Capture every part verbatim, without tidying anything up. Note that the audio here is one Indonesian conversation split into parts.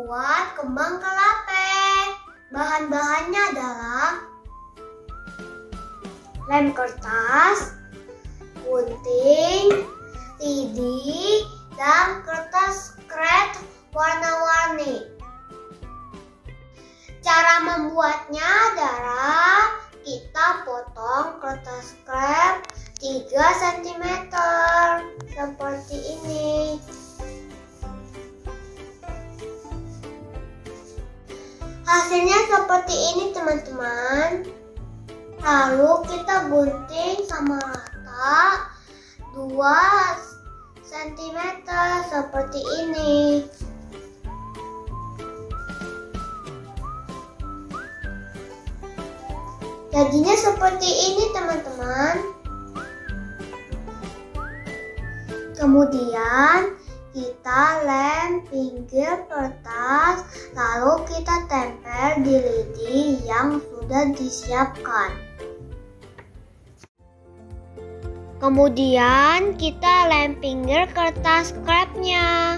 membuat kembang kelapa. Bahan-bahannya adalah lem kertas, gunting, lidi, dan kertas scrap warna-warni. Cara membuatnya adalah kita potong kertas scrap tiga sentimeter seperti ini. Hasilnya seperti ini, teman-teman. Lalu kita gunting sama rata dua sentimeter seperti ini. Jadinya seperti ini, teman-teman. Kemudian kita lem pinggir kertas, lalu kita tempel di lidi yang sudah disiapkan. Kemudian kita lem pinggir kertas scrapnya.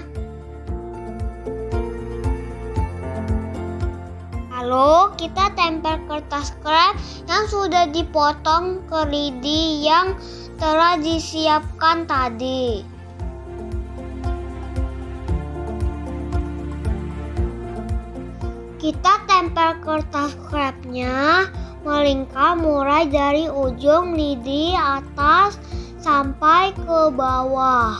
Lalu kita tempel kertas scrap yang sudah dipotong ke lidi yang telah disiapkan tadi. Kita tempel kertas scrapnya melingkar mulai dari ujung lidi atas sampai ke bawah.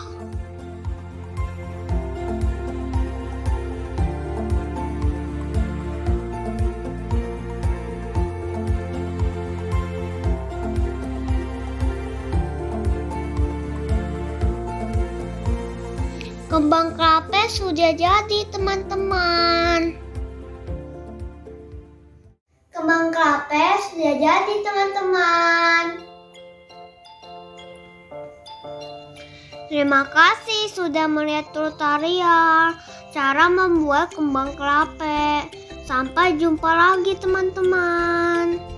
Kembang kelapa sudah jadi, teman-teman. Kembang kelapa sudah jadi, teman-teman. Terima kasih sudah melihat tutorial cara membuat kembang kelapa. Sampai jumpa lagi, teman-teman.